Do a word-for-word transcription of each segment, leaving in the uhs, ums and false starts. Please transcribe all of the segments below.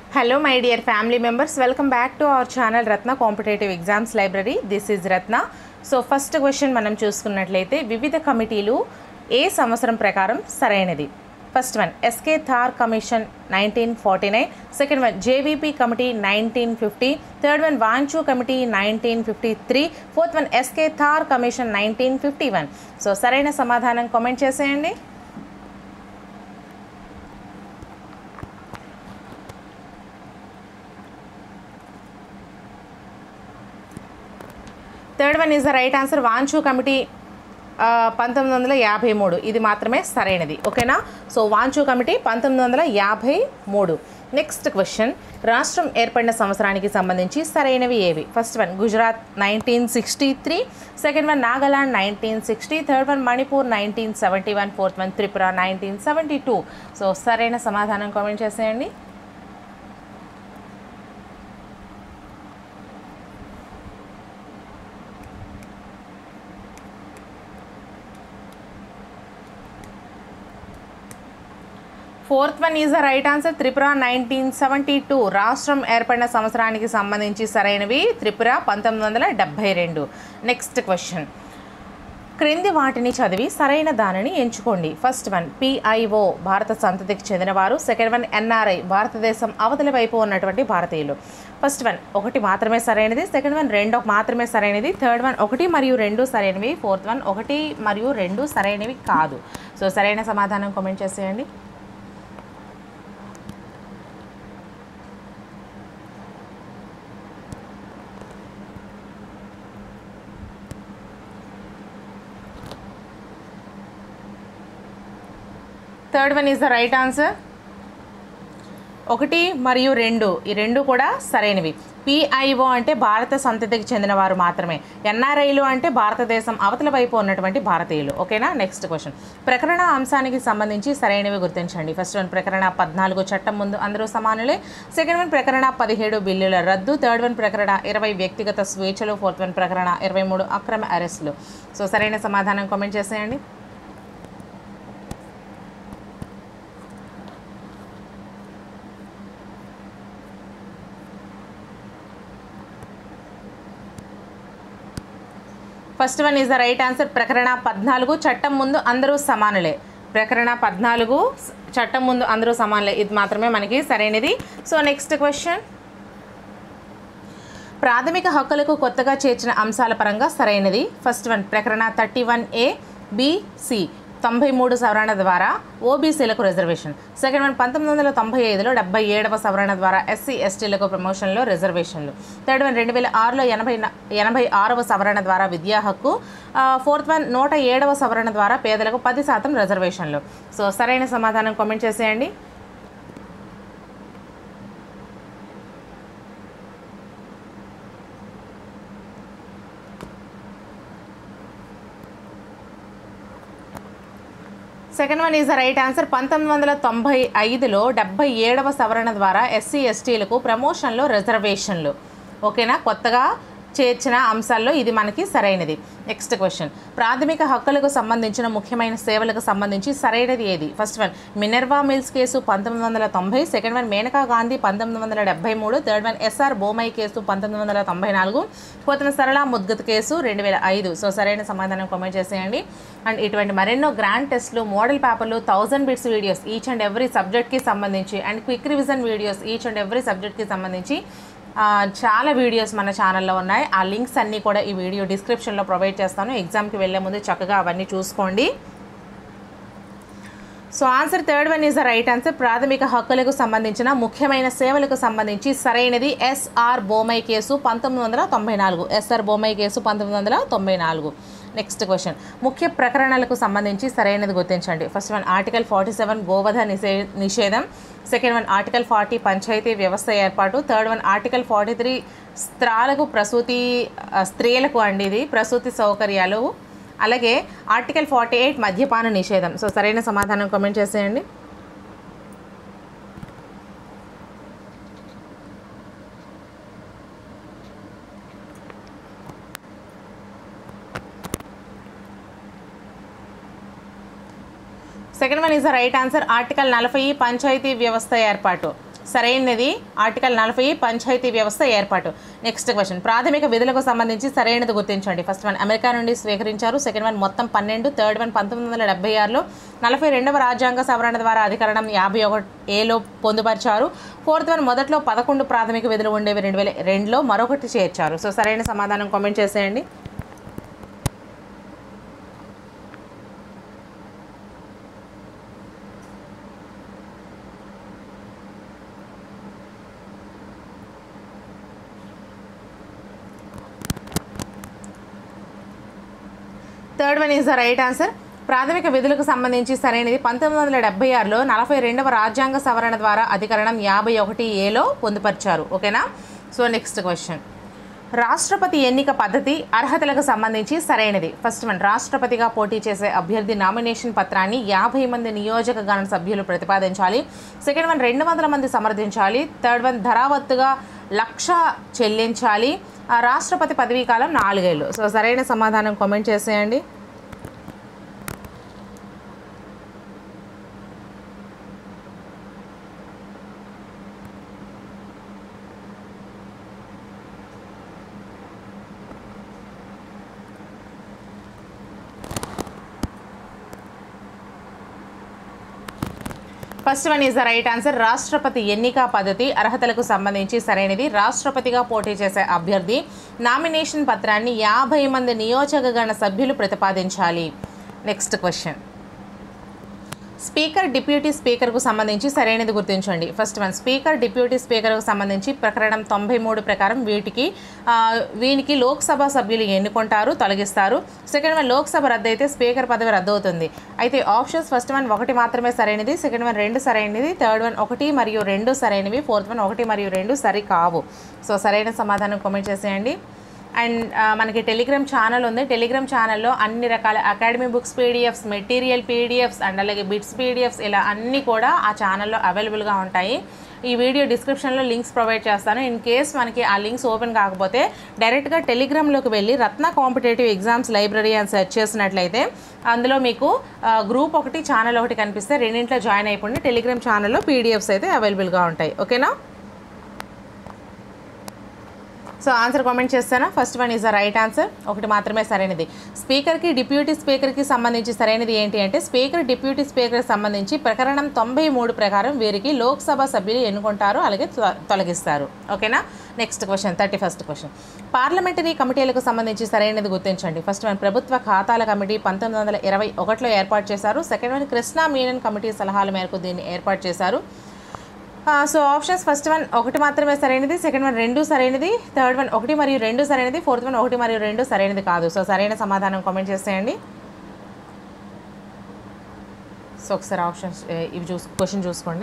Hello my dear family members, welcome back to our channel Ratna Competitive Exams Library. This is Ratna. So first question మనం చూసుకున్నట్లయితే వివిధ కమిటీలు ఏ సంవత్సరం ప్రకారం సరైనది. First one S K Dhar commission nineteen forty nine, second one JVP committee nineteen fifty, third one Wanchoo committee nineteen fifty three, fourth one S K Dhar commission nineteen fifty one. So సరైన సమాధానం comment చేసేయండి. Third one is the right answer. Wanchoo committee పంతొమ్మిది వందల యాభై మూడు ఇది మాత్రమే సరైనది. ఓకేనా. సో వాంచూ కమిటీ పంతొమ్మిది వందల యాభై మూడు. నెక్స్ట్ క్వశ్చన్, రాష్ట్రం ఏర్పడిన సంవత్సరానికి సంబంధించి సరైనవి ఏవి? First one Gujarat nineteen sixty three, second one Nagaland nineteen sixty, third one Manipur nineteen seventy one, fourth one Tripura nineteen seventy two. So సరైన సమాధానం కామెంట్ చేసేయండి. Fourth one is the right answer. Tripura nineteen seventy two రాష్ట్రం ఏర్పడిన సంవత్సరానికి సంబంధించి సరైనవి త్రిపుర పంతొమ్మిది వందల డెబ్భై రెండు. నెక్స్ట్ క్వశ్చన్, క్రింది వాటిని చదివి సరైన దానిని ఎంచుకోండి. ఫస్ట్ వన్ పిఐఓ భారత సంతతికి చెందినవారు, సెకండ్ వన్ ఎన్ఆర్ఐ భారతదేశం అవతలి వైపు ఉన్నటువంటి భారతీయులు. ఫస్ట్ వన్ ఒకటి మాత్రమే సరైనది, సెకండ్ వన్ రెండు మాత్రమే సరైనది, థర్డ్ వన్ ఒకటి మరియు రెండు సరైనవి, ఫోర్త్ వన్ ఒకటి మరియు రెండు సరైనవి కాదు. సో సరైన సమాధానం కామెంట్ చేసేయండి. Third one is the right answer. ఒకటి మరియు రెండు ఈ రెండు కూడా సరైనవి. పిఐఓ అంటే భారత సంతతికి చెందినవారు మాత్రమే, ఎన్ఆర్ఐలు అంటే భారతదేశం అవతల వైపు ఉన్నటువంటి భారతీయులు. ఓకేనా. నెక్స్ట్ క్వశ్చన్, ప్రకరణ అంశానికి సంబంధించి సరైనవి గుర్తించండి. ఫస్ట్ వన్ ప్రకరణ పద్నాలుగు చట్టం ముందు అందరూ సమానులే, సెకండ్ వన్ ప్రకరణ పదిహేడు బిల్లుల రద్దు, థర్డ్ వన్ ప్రకరణ ఇరవై వ్యక్తిగత స్వేచ్ఛలు, ఫోర్త్ వన్ ప్రకరణ ఇరవై మూడు అక్రమ అరెస్టులు. సో సరైన సమాధానం కామెంట్ చేసేయండి. First one is the right answer. ప్రకరణ పద్నాలుగు చట్టం ముందు అందరూ సమానులే. ప్రకరణ పద్నాలుగు చట్టం ముందు అందరూ సమానులే ఇది మాత్రమే మనకి సరైనది. సో నెక్స్ట్ క్వశ్చన్, ప్రాథమిక హక్కులకు కొత్తగా చేర్చిన అంశాల పరంగా సరైనది. ఫస్ట్ వన్ ప్రకరణ థర్టీ వన్ ఏ బిసి తొంభై మూడు సవరణ ద్వారా ఓబీసీలకు రిజర్వేషన్, సెకండ్ వన్ పంతొమ్మిది వందల తొంభై ఐదులో డెబ్బై ఏడవ సవరణ ద్వారా ఎస్సీ ఎస్టీలకు ప్రమోషన్లో రిజర్వేషన్లు, థర్డ్ వన్ రెండు వేల ఆరులో ఎనభై ఎనభై ఆరవ సవరణ ద్వారా విద్యా హక్కు, ఫోర్త్ వన్ నూట ఏడవ సవరణ ద్వారా పేదలకు పది శాతం రిజర్వేషన్లు. సో సరైన సమాధానం కామెంట్ చేసేయండి. Second one is the right answer. పంతొమ్మిది వందల తొంభై ఐదులో డెబ్బై ఏడవ సవరణ ద్వారా ఎస్సీ ఎస్టీలకు ప్రమోషన్లో రిజర్వేషన్లు. ఓకేనా. కొత్తగా చేర్చిన అంశాల్లో ఇది మనకి సరైనది. నెక్స్ట్ క్వశ్చన్, ప్రాథమిక హక్కులకు సంబంధించిన ముఖ్యమైన సేవలకు సంబంధించి సరైనది ఏది? First one Minerva Mills case పంతొమ్మిది వందల తొంభై, సెకండ్ వన్ మేనకా గాంధీ పంతొమ్మిది వందల డెబ్బై మూడు, third one S R Bommai case పంతొమ్మిది వందల తొంభై నాలుగు, fourth one Sarla Mudgal case రెండు వేల ఐదు. సో సరైన సమాధానం కామెంట్ చేసేయండి. అండ్ ఇటువంటి మరెన్నో గ్రాండ్ టెస్ట్లు, మోడల్ పేపర్లు, thousand bits videos each and every సబ్జెక్ట్కి సంబంధించి and quick revision videos each and every సబ్జెక్ట్కి సంబంధించి చాలా వీడియోస్ మన ఛానల్లో ఉన్నాయి. ఆ లింక్స్ అన్నీ కూడా ఈ వీడియో డిస్క్రిప్షన్లో ప్రొవైడ్ చేస్తాను. ఎగ్జామ్కి వెళ్ళే ముందు చక్కగా అవన్నీ చూసుకోండి. So answer third one is the right answer. ప్రాథమిక హక్కులకు సంబంధించిన ముఖ్యమైన సేవలకు సంబంధించి సరైనది ఎస్ఆర్ బోమై కేసు పంతొమ్మిది వందల తొంభై నాలుగు ఎస్ఆర్ బోమై కేసు పంతొమ్మిది వందల తొంభై నాలుగు. నెక్స్ట్ క్వశ్చన్, ముఖ్య ప్రకరణలకు సంబంధించి సరైనది గుర్తించండి. First one article forty seven గోవధ నిషే నిషేధం, సెకండ్ వన్ ఆర్టికల్ ఫార్టీ పంచాయతీ వ్యవస్థ ఏర్పాటు, third one article forty three స్త్రీలకు ప్రసూతి స్త్రీలకు అండి ఇది ప్రసూతి సౌకర్యాలు, అలాగే ఆర్టికల్ ఫార్టీ ఎయిట్ మద్యపాన నిషేధం. సో సరైన సమాధానం కామెంట్ చేసేయండి. Second one is the right answer. Article నలభై పంచాయతీ వ్యవస్థ ఏర్పాటు. సరైనది ఆర్టికల్ నలభై పంచాయతీ వ్యవస్థ ఏర్పాటు. నెక్స్ట్ క్వశ్చన్, ప్రాథమిక విధులకు సంబంధించి సరైనది గుర్తించండి. ఫస్ట్ వన్ అమెరికా నుండి స్వీకరించారు. సెకండ్ వన్ మొత్తం పన్నెండు. థర్డ్ వన్ పంతొమ్మిది వందల డెబ్బై ఆరులో నలభై రెండవ రాజ్యాంగ సవరణ ద్వారా అధికరణం యాభై ఒకటి ఏలో పొందుపరిచారు. ఫోర్త్ వన్ మొదట్లో పదకొండు ప్రాథమిక విధులు ఉండేవి, రెండు వేల రెండులో మరొకటి చేర్చారు. సో సరైన సమాధానం కామెంట్ చేసేయండి. Third one is the right answer. ప్రాథమిక విధులకు సంబంధించి సరైనది పంతొమ్మిది వందల డెబ్బై ఆరులో నలభై రెండవ రాజ్యాంగ సవరణ ద్వారా అధికరణం యాభై ఒకటి ఏలో పొందుపరిచారు. ఓకేనా. సో నెక్స్ట్ క్వశ్చన్, రాష్ట్రపతి ఎన్నిక పద్ధతి అర్హతలకు సంబంధించి సరైనది. ఫస్ట్ వన్ రాష్ట్రపతిగా పోటీ చేసే అభ్యర్థి నామినేషన్ పత్రాన్ని యాభై మంది నియోజకగణ సభ్యులు ప్రతిపాదించాలి. సెకండ్ వన్ రెండు వందల మంది సమర్థించాలి. థర్డ్ వన్ ధరావత్తుగా లక్ష చెల్లించాలి. రాష్ట్రపతి పదవీ కాలం నాలుగేళ్ళు. సో సరైన సమాధానం కామెంట్ చేసేయండి. First one is the right answer. రాష్ట్రపతి ఎన్నిక పద్ధతి అర్హతలకు సంబంధించి సరైనది. రాష్ట్రపతిగా పోటీ చేసే అభ్యర్థి నామినేషన్ పత్రాన్ని యాభై మంది నియోజకగణ సభ్యులు ప్రతిపాదించాలి. నెక్స్ట్ క్వశ్చన్, స్పీకర్ డిప్యూటీ స్పీకర్కు సంబంధించి సరైనది గుర్తించండి. ఫస్ట్ వన్ స్పీకర్ డిప్యూటీ స్పీకర్కు సంబంధించి ప్రకరణం తొంభై మూడు ప్రకారం వీటికి వీనికి లోక్సభ సభ్యులు ఎన్నుకుంటారు, తొలగిస్తారు. సెకండ్ వన్ లోక్సభ రద్దు అయితే స్పీకర్ పదవి రద్దు అవుతుంది. అయితే ఆప్షన్స్ ఫస్ట్ వన్ ఒకటి మాత్రమే సరైనది, సెకండ్ వన్ రెండు సరైనది, థర్డ్ వన్ ఒకటి మరియు రెండు సరైనవి, ఫోర్త్ వన్ ఒకటి మరియు రెండు సరి కావు. సో సరైన సమాధానం కామెంట్ చేసేయండి. అండ్ మనకి టెలిగ్రామ్ ఛానల్ ఉంది. టెలిగ్రామ్ ఛానల్లో అన్ని రకాల academy books PDFs, material PDFs and అలాగే బిట్స్ పీడిఎఫ్స్ ఇలా అన్నీ కూడా ఆ ఛానల్లో అవైలబుల్గా ఉంటాయి. ఈ వీడియో డిస్క్రిప్షన్లో లింక్స్ ప్రొవైడ్ చేస్తాను. ఇన్ కేస్ మనకి ఆ లింక్స్ ఓపెన్ కాకపోతే డైరెక్ట్గా టెలిగ్రామ్లోకి వెళ్ళి రత్న కాంపిటేటివ్ ఎగ్జామ్స్ లైబ్రరీ అని సెర్చ్ చేసినట్లయితే అందులో మీకు గ్రూప్ ఒకటి ఛానల్ ఒకటి కనిపిస్తే రెండింట్లో జాయిన్ అయిపోండి. టెలిగ్రామ్ ఛానల్లో పీడిఎఫ్స్ అయితే అవైలబుల్గా ఉంటాయి. ఓకేనా. సో ఆన్సర్ కామెంట్ చేస్తాను. First one is the right answer. ఒకటి మాత్రమే సరైనది. స్పీకర్కి డిప్యూటీ స్పీకర్కి సంబంధించి సరైనది ఏంటి అంటే స్పీకర్ డిప్యూటీ స్పీకర్కి సంబంధించి ప్రకరణం తొంభై మూడు ప్రకారం వీరికి లోక్సభ సభ్యులు ఎన్నుకుంటారు, అలాగే తొలగిస్తారు. ఓకేనా. Next question, thirty first question, parliamentary కమిటీలకు సంబంధించి సరైనది గుర్తించండి. ఫస్ట్ వన్ ప్రభుత్వ ఖాతాల కమిటీ పంతొమ్మిది వందల ఇరవై ఒకటిలో ఏర్పాటు చేశారు. Second one Krishna Menon committee సలహాల మేరకు దీన్ని ఏర్పాటు చేశారు. సో ఆప్షన్స్ ఫస్ట్ వన్ ఒకటి మాత్రమే సరైనది, సెకండ్ వన్ రెండు సరైనది, థర్డ్ వన్ ఒకటి మరియు రెండు సరైనది, ఫోర్త్ వన్ ఒకటి మరియు రెండు సరైనది కాదు. సో సరైన సమాధానం కామెంట్ చేసేయండి. సో ఒకసారి ఆప్షన్స్ ఇవి చూసు క్వశ్చన్ చూసుకోండి.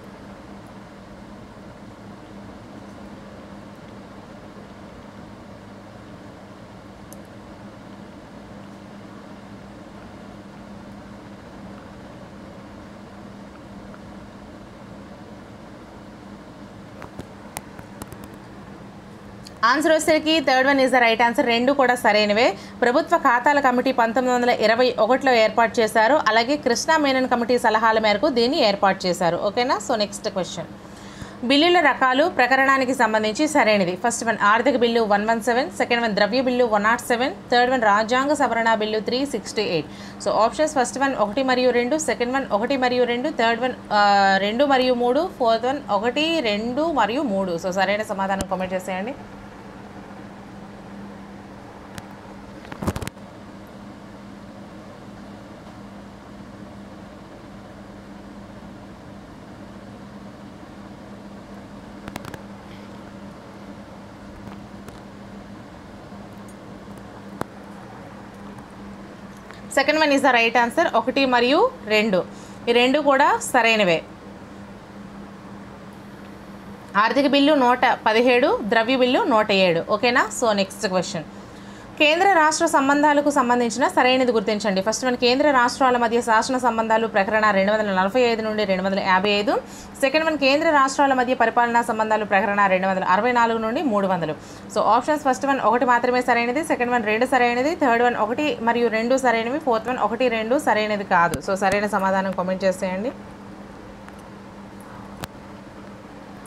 ఆన్సర్ వచ్చేసరికి third one is the right answer. రెండు కూడా సరైనవే. ప్రభుత్వ ఖాతాల కమిటీ పంతొమ్మిది వందల ఇరవై ఒకటిలో ఏర్పాటు చేశారు, అలాగే కృష్ణా మేనన్ కమిటీ సలహాల మేరకు దీన్ని ఏర్పాటు చేశారు. ఓకేనా. సో నెక్స్ట్ క్వశ్చన్, బిల్లుల రకాలు ప్రకరణానికి సంబంధించి సరైనది. ఫస్ట్ వన్ ఆర్థిక bill one one seven, second one ద్రవ్య bill one not seven, third one రాజ్యాంగ సవరణ bill three sixty eight. So options first one ఒకటి మరియు రెండు, సెకండ్ వన్ ఒకటి మరియు రెండు, థర్డ్ వన్ రెండు మరియు మూడు, ఫోర్త్ వన్ ఒకటి రెండు మరియు మూడు. సో సరైన సమాధానం కామెంట్ చేసేయండి. Second one is the right answer. ఒకటి మరియు రెండు ఈ రెండు కూడా సరైనవే. ఆర్థిక బిల్లు నూట పదిహేడు, ద్రవ్య బిల్లు నూట ఏడు. ఓకేనా. సో నెక్స్ట్ క్వశ్చన్, కేంద్ర రాష్ట్ర సంబంధాలకు సంబంధించిన సరైనది గుర్తించండి. ఫస్ట్ వన్ కేంద్ర రాష్ట్రాల మధ్య శాసన సంబంధాలు ప్రకరణ రెండు వందల నలభై ఐదు నుండి రెండు వందల యాభై ఐదు. సెకండ్ వన్ కేంద్ర రాష్ట్రాల మధ్య పరిపాలనా సంబంధాలు ప్రకరణ రెండు వందల అరవై నాలుగు నుండి మూడు వందలు. సో ఆప్షన్స్ ఫస్ట్ వన్ ఒకటి మాత్రమే సరైనది, సెకండ్ వన్ రెండు సరైనది, థర్డ్ వన్ ఒకటి మరియు రెండు సరైనవి, ఫోర్త్ వన్ ఒకటి రెండు సరైనది కాదు. సో సరైన సమాధానం కామెంట్ చేసేయండి.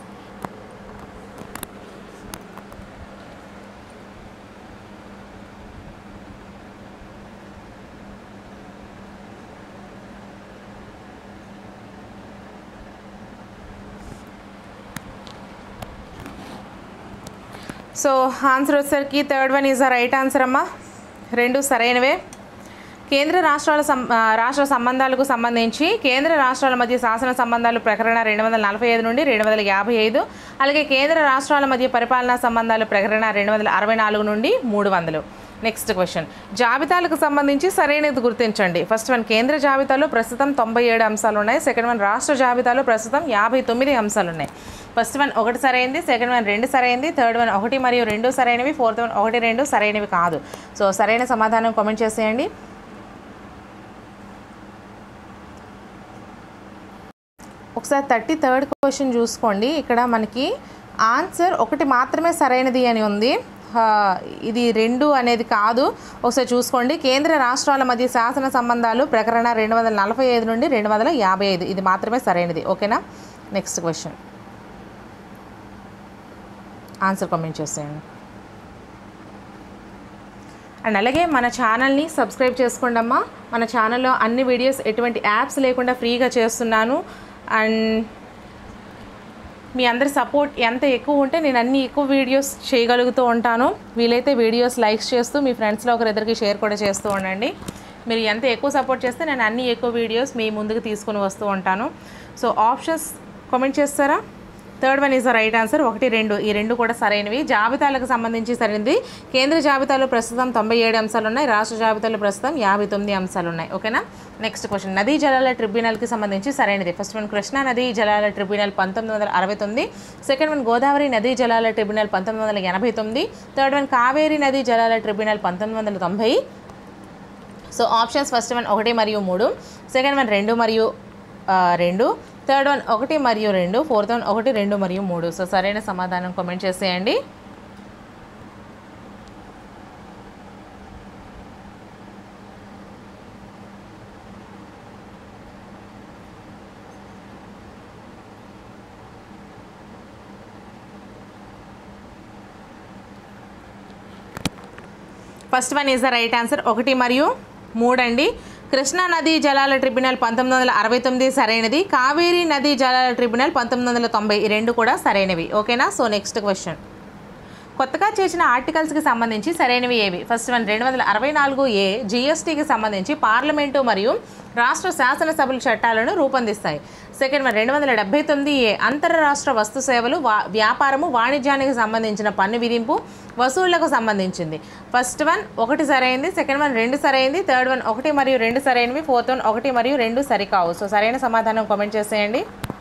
సో ఆన్సర్ వచ్చేసరికి third one is the right answer అమ్మా. రెండు సరైనవే. కేంద్ర రాష్ట్రాల సం రాష్ట్ర సంబంధాలకు సంబంధించి కేంద్ర రాష్ట్రాల మధ్య శాసన సంబంధాలు ప్రకటన రెండు వందల నలభై ఐదు నుండి రెండు వందల యాభై ఐదు అలాగే కేంద్ర రాష్ట్రాల మధ్య పరిపాలనా సంబంధాలు ప్రకటన రెండు వందల అరవై నాలుగు నుండి మూడు వందలు. నెక్స్ట్ క్వశ్చన్, జాబితాలకు సంబంధించి సరైనది గుర్తించండి. ఫస్ట్ వన్, కేంద్ర జాబితాలో ప్రస్తుతం తొంభై ఏడు అంశాలు ఉన్నాయి. సెకండ్ వన్, రాష్ట్ర జాబితాలో ప్రస్తుతం యాభై తొమ్మిది అంశాలు ఉన్నాయి. ఫస్ట్ వన్ ఒకటి సరైనది, సెకండ్ వన్ రెండు సరైనది, థర్డ్ వన్ ఒకటి మరియు రెండు సరైనవి, ఫోర్త్ వన్ ఒకటి రెండు సరైనవి కాదు. సో సరైన సమాధానం కామెంట్ చేసేయండి. ఒకసారి థర్టీ థర్డ్ క్వశ్చన్ చూసుకోండి. ఇక్కడ మనకి ఆన్సర్ ఒకటి మాత్రమే సరైనది అని ఉంది. ఇది రెండు అనేది కాదు. ఒకసారి చూసుకోండి. కేంద్ర రాష్ట్రాల మధ్య శాసన సంబంధాలు ప్రకటన రెండు వందల నలభై ఐదు నుండి రెండు వందల యాభై ఐదు ఇది మాత్రమే సరైనది. ఓకేనా. నెక్స్ట్ క్వశ్చన్ ఆన్సర్ కామెంట్ చేసేయండి. అండ్ అలాగే మన ఛానల్ని సబ్స్క్రైబ్ చేసుకోండి అమ్మా. మన ఛానల్లో అన్ని వీడియోస్ ఎటువంటి యాప్స్ లేకుండా ఫ్రీగా చేస్తున్నాను. అండ్ మీ అందరి సపోర్ట్ ఎంత ఎక్కువ ఉంటే నేను అన్ని ఎక్కువ వీడియోస్ చేయగలుగుతూ ఉంటాను. వీలైతే వీడియోస్ లైక్స్ చేస్తూ మీ ఫ్రెండ్స్లో ఒకరిద్దరికి షేర్ కూడా చేస్తూ ఉండండి. మీరు ఎంత ఎక్కువ సపోర్ట్ చేస్తే నేను అన్ని ఎక్కువ వీడియోస్ మీ ముందుకు తీసుకుని వస్తూ ఉంటాను. సో ఆప్షన్స్ కామెంట్ చేస్తారా? Third one is the right answer. ఒకటి రెండు ఈ రెండు కూడా సరైనవి. జాబితాలకు సంబంధించి సరైనది. కేంద్ర జాబితాలో ప్రస్తుతం తొంభై ఏడు అంశాలు ఉన్నాయి. రాష్ట్ర జాబితాలో ప్రస్తుతం యాభై తొమ్మిది అంశాలు ఉన్నాయి. ఓకేనా. నెక్స్ట్ క్వశ్చన్, నదీ జలాల ట్రిబ్యునల్కి సంబంధించి సరైనది. ఫస్ట్ వన్, కృష్ణా నదీ జలాల ట్రిబ్యునల్ పంతొమ్మిది వందల అరవై తొమ్మిది. సెకండ్ వన్, గోదావరి నదీ జలాల ట్రిబ్యునల్ పంతొమ్మిది వందల ఎనభై తొమ్మిది. థర్డ్ వన్, కావేరీ నదీ జలాల ట్రిబ్యునల్ పంతొమ్మిది వందల తొంభై. సో ఆప్షన్స్ ఫస్ట్ వన్ ఒకటి మరియు మూడు, సెకండ్ వన్ రెండు మరియు రెండు, థర్డ్ వన్ ఒకటి మరియు రెండు, ఫోర్త్ వన్ ఒకటి రెండు మరియు మూడు. సో సరైన సమాధానం కామెంట్ చేసేయండి. First one is the right answer. ఒకటి మరియు మూడు అండి. కృష్ణా నదీ జలాల ట్రిబ్యునల్ పంతొమ్మిది వందల అరవై తొమ్మిది సరైనది. కావేరీ నదీ జలాల ట్రిబ్యునల్ పంతొమ్మిది వందల తొంభై ఈ రెండు కూడా సరైనవి. ఓకేనా. సో నెక్స్ట్ క్వశ్చన్, కొత్తగా చేసిన ఆర్టికల్స్కి సంబంధించి సరైనవి ఏవి? ఫస్ట్ వన్, రెండు వందల అరవై నాలుగు ఏ జిఎస్టీకి సంబంధించి పార్లమెంటు మరియు రాష్ట్ర శాసనసభల చట్టాలను రూపొందిస్తాయి. సెకండ్ వన్, రెండు వందల డెబ్బై తొమ్మిది ఏ అంతర్రాష్ట్ర వస్తు సేవలు వా వ్యాపారము వాణిజ్యానికి సంబంధించిన పన్ను విధింపు వసూళ్లకు సంబంధించింది. ఫస్ట్ వన్ ఒకటి సరైనది, సెకండ్ వన్ రెండు సరైనది, థర్డ్ వన్ ఒకటి మరియు రెండు సరైనవి, ఫోర్త్ వన్ ఒకటి మరియు రెండు సరికావు. సో సరైన సమాధానం కామెంట్ చేసేయండి.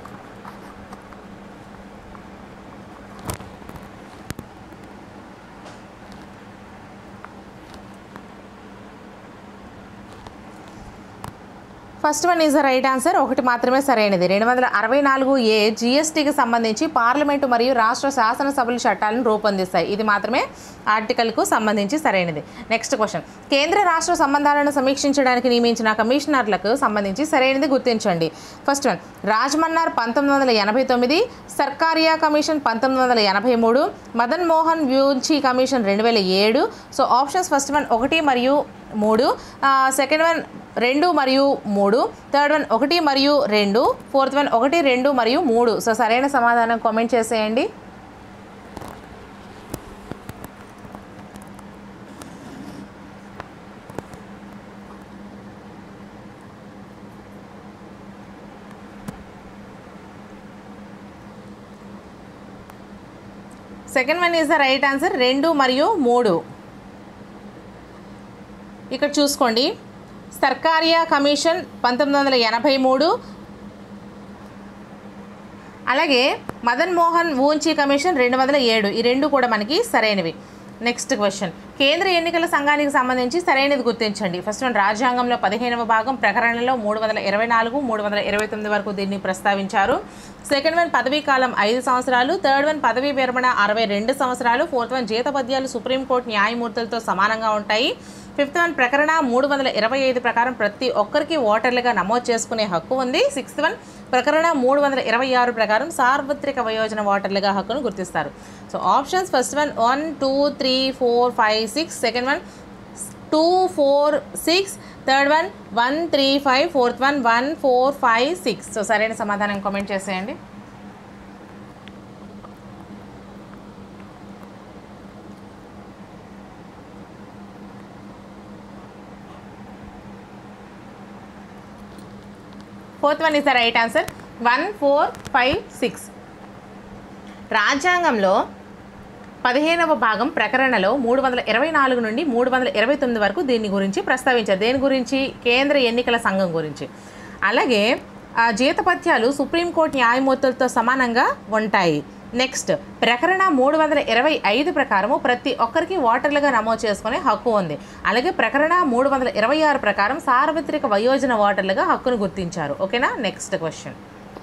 First one is the right answer. ఒకటి మాత్రమే సరైనది. రెండు వందల అరవై నాలుగు ఏ జిఎస్టీకి సంబంధించి పార్లమెంటు మరియు రాష్ట్ర శాసనసభల చట్టాలను రూపొందిస్తాయి. ఇది మాత్రమే ఆర్టికల్కు సంబంధించి సరైనది. నెక్స్ట్ క్వశ్చన్, కేంద్ర రాష్ట్ర సంబంధాలను సమీక్షించడానికి నియమించిన కమిషనర్లకు సంబంధించి సరైనది గుర్తించండి. ఫస్ట్ వన్, రాజ్మన్నార్ పంతొమ్మిది వందల ఎనభై తొమ్మిది, సర్కారియా కమిషన్ పంతొమ్మిది వందల ఎనభై మూడు, మదన్ మోహన్ వ్యూంచి కమిషన్ రెండు వేల ఏడు. సో ఆప్షన్స్ ఫస్ట్ వన్ ఒకటి మరియు మూడు, సెకండ్ వన్ రెండు మరియు మూడు, థర్డ్ వన్ ఒకటి మరియు రెండు, ఫోర్త్ వన్ ఒకటి రెండు మరియు మూడు. సో సరైన సమాధానం కామెంట్ చేసేయండి. Second one is the right answer. రెండు మరియు మూడు. ఇక్కడ చూసుకోండి, సర్కారియా కమిషన్ పంతొమ్మిది వందల ఎనభై మూడు, అలాగే మదన్ మోహన్ వూంచి కమిషన్ రెండు వందల ఏడు ఈ రెండు కూడా మనకి సరైనవి. నెక్స్ట్ క్వశ్చన్, కేంద్ర ఎన్నికల సంఘానికి సంబంధించి సరైనది గుర్తించండి. ఫస్ట్ వన్, రాజ్యాంగంలో పదిహేనవ భాగం ప్రకరణలో మూడు వందల ఇరవై నాలుగు మూడు వందల ఇరవై తొమ్మిది వరకు దీన్ని ప్రస్తావించారు. సెకండ్ వన్, పదవీ కాలం ఐదు సంవత్సరాలు, థర్డ్ వన్ పదవీ విరమణ అరవై రెండు సంవత్సరాలు, ఫోర్త్ వన్ జీతపద్యాలు సుప్రీంకోర్టు న్యాయమూర్తులతో సమానంగా ఉంటాయి, ఫిఫ్త్ వన్ ప్రకరణ మూడు వందల ఇరవై ఐదు ప్రకారం ప్రతి ఒక్కరికి ఓటర్లుగా నమోదు చేసుకునే హక్కు ఉంది, సిక్స్త్ వన్ ప్రకరణ మూడు వందల ఇరవై ఆరు ప్రకారం సార్వత్రిక వయోజన ఓటర్లుగా హక్కును గుర్తిస్తారు. So options first one one two three four five six, second one two four six, third one one three five, fourth one one four five six. So సరైన సమాధానం కామెంట్ చేసేయండి. Fourth one is the right answer. One four five six. రాజ్యాంగంలో పదిహేనవ భాగం ప్రకరణలో మూడు వందల ఇరవై నాలుగు నుండి మూడు వందల ఇరవై తొమ్మిది వరకు దీని గురించి ప్రస్తావించారు. దేని గురించి? కేంద్ర ఎన్నికల సంఘం గురించి. అలాగే జీతపత్యాలు సుప్రీంకోర్టు న్యాయమూర్తులతో సమానంగా ఉంటాయి. నెక్స్ట్, ప్రకరణ మూడు వందల ఇరవై ఐదు ప్రకారము ప్రతి ఒక్కరికి ఓటర్లుగా నమోదు చేసుకునే హక్కు ఉంది. అలాగే ప్రకరణ మూడు వందల ఇరవై ఆరు ప్రకారం సార్వత్రిక వయోజన ఓటర్లుగా హక్కును గుర్తించారు. ఓకేనా? Next question.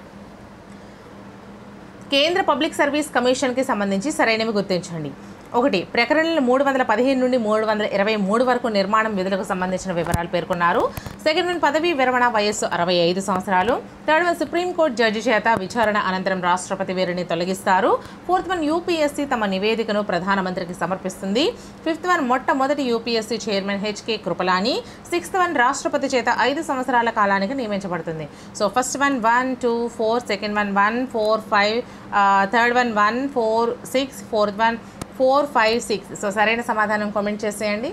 కేంద్ర పబ్లిక్ సర్వీస్ కమిషన్కి సంబంధించి సరైనవి గుర్తించండి. ఒకటి, ప్రకరణలు మూడు వందల పదిహేను నుండి మూడు వందల ఇరవై మూడు వరకు నిర్మాణం విధులకు సంబంధించిన వివరాలు పేర్కొన్నారు. సెకండ్ వన్, పదవీ విరమణ వయస్సు అరవై ఐదు సంవత్సరాలు. థర్డ్ వన్, సుప్రీంకోర్టు జడ్జి చేత విచారణ అనంతరం రాష్ట్రపతి వీరిని తొలగిస్తారు. ఫోర్త్ వన్, యూపీఎస్సీ తమ నివేదికను ప్రధానమంత్రికి సమర్పిస్తుంది. ఫిఫ్త్ వన్, మొట్టమొదటి UPSC chairman H K Kripalani. Sixth one, రాష్ట్రపతి చేత ఐదు సంవత్సరాల కాలానికి నియమించబడుతుంది. So first one one two four, second one one four five, third one one four six, fourth one four five six. So సరైన సమాధానం కామెంట్ చేసేయండి.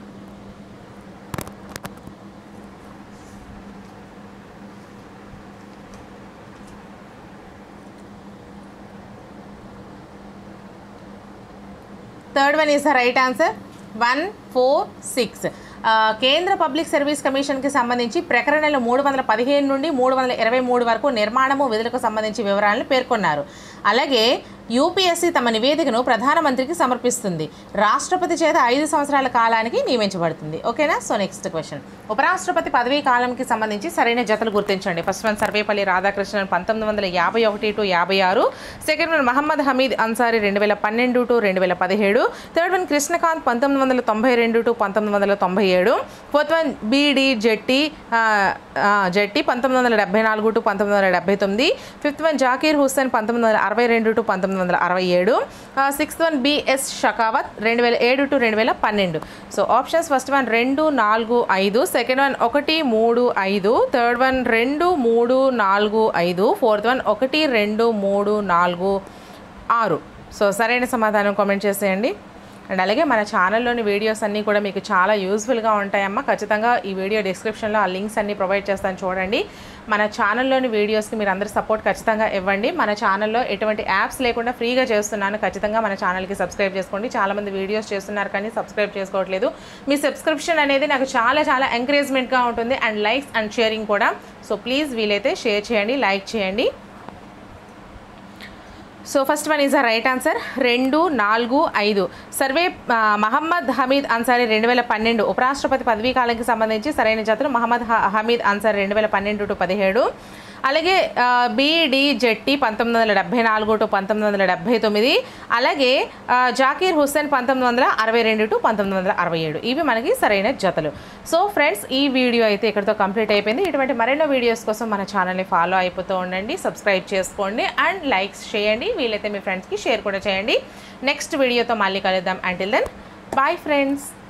Third one is the right answer. One four six. కేంద్ర public service కమిషన్కి సంబంధించి ప్రకరణలు మూడు వందల పదిహేను నుండి మూడు వందల ఇరవై మూడు వరకు నిర్మాణము విధులకు సంబంధించి వివరాలను పేర్కొన్నారు. అలాగే యూపీఎస్సీ తమ నివేదికను ప్రధానమంత్రికి సమర్పిస్తుంది. రాష్ట్రపతి చేత ఐదు సంవత్సరాల కాలానికి నియమించబడుతుంది. ఓకేనా? So next question. ఉపరాష్ట్రపతి పదవీ కాలంకి సంబంధించి సరైన జతలు గుర్తించండి. ఫస్ట్ వన్, సర్వేపల్లి రాధాకృష్ణన్ పంతొమ్మిది వందల యాభై ఒకటి టు యాభై ఆరు. సెకండ్ వన్, మహమ్మద్ హమీద్ అన్సారీ రెండు వేల పన్నెండు టు రెండు వేల పదిహేడు. థర్డ్ వన్, కృష్ణకాంత్ పంతొమ్మిది వందల తొంభై రెండు టు పంతొమ్మిది వందల తొంభై ఏడు. ఫోర్త్ వన్, బీడి జెట్టి జెట్టి పంతొమ్మిది వందల డెబ్బై నాలుగు టు పంతొమ్మిది వందల డెబ్బై తొమ్మిది. ఫిఫ్త్ వన్, జాకీర్ హుస్సేన్ పంతొమ్మిది వందల అరవై రెండు టు పంతొమ్మిది వందల అరవై ఏడు. సిక్స్త్ వన్, బిఎస్ షకావత్ రెండు వేల ఏడు టు రెండు వేల పన్నెండు. సో ఆప్షన్స్ ఫస్ట్ వన్ రెండు నాలుగు ఐదు, సెకండ్ వన్ ఒకటి మూడు ఐదు, థర్డ్ వన్ రెండు మూడు నాలుగు ఐదు, ఫోర్త్ వన్ ఒకటి రెండు మూడు నాలుగు ఆరు. సో సరైన సమాధానం కామెంట్ చేసేయండి. అండ్ అలాగే మన ఛానల్లోని వీడియోస్ అన్నీ కూడా మీకు చాలా యూజ్ఫుల్గా ఉంటాయమ్మా. ఖచ్చితంగా ఈ వీడియో డిస్క్రిప్షన్లో ఆ లింక్స్ అన్నీ ప్రొవైడ్ చేస్తాను, చూడండి. మన ఛానల్లోని వీడియోస్కి మీరు అందరూ సపోర్ట్ ఖచ్చితంగా ఇవ్వండి. మన ఛానల్లో ఎటువంటి యాప్స్ లేకుండా ఫ్రీగా చేస్తున్నాను. ఖచ్చితంగా మన ఛానల్కి సబ్స్క్రైబ్ చేసుకోండి. చాలామంది వీడియోస్ చేస్తున్నారు కానీ సబ్స్క్రైబ్ చేసుకోవట్లేదు. మీ సబ్స్క్రిప్షన్ అనేది నాకు చాలా చాలా ఎంకరేజ్మెంట్గా ఉంటుంది. అండ్ లైక్స్ అండ్ షేరింగ్ కూడా. సో ప్లీజ్ వీలైతే షేర్ చేయండి, లైక్ చేయండి. So first one is the right answer. రెండు నాలుగు ఐదు. సర్వే మహమ్మద్ హమీద్ అన్సారీ రెండు వేల పన్నెండు ఉపరాష్ట్రపతి పదవీ కాలానికి సంబంధించి సరైన జతలు మహమ్మద్ హమీద్ అన్సారీ రెండు వేల పన్నెండు టు పదిహేడు. అలాగే బీడి జెట్టి పంతొమ్మిది వందల డెబ్బై నాలుగు టు పంతొమ్మిది వందల డెబ్బై తొమ్మిది. అలాగే జాకీర్ హుస్సేన్ పంతొమ్మిది వందల అరవై రెండు టు పంతొమ్మిది వందల అరవై ఏడు. ఇవి మనకి సరైన జతలు. సో ఫ్రెండ్స్, ఈ వీడియో అయితే ఇక్కడితో కంప్లీట్ అయిపోయింది. ఇటువంటి మరెన్నో వీడియోస్ కోసం మన ఛానల్ని ఫాలో అయిపోతూ ఉండండి, సబ్స్క్రైబ్ చేసుకోండి అండ్ లైక్స్ చేయండి. వీలైతే మీ ఫ్రెండ్స్కి షేర్ కూడా చేయండి. నెక్స్ట్ వీడియోతో మళ్ళీ కలుద్దాం. Until then bye friends.